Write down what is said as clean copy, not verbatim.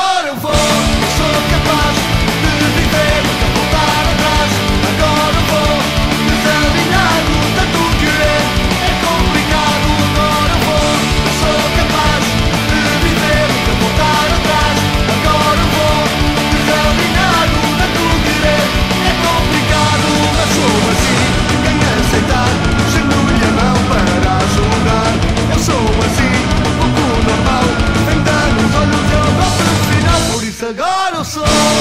agora eu vou. Eu sou capaz de viver, nunca voltar atrás. Agora eu vou, desalinhado, tanto querer é complicado. Agora eu vou, eu sou capaz de viver, nunca voltar atrás. Agora eu vou, desalinhado, tanto querer é complicado. Mas sou assim, quem aceitar, estendo-lhe a mão para ajudar. Eu sou assim, um pouco normal, 30 nos olhos eu gosto de final. Por isso agora eu sou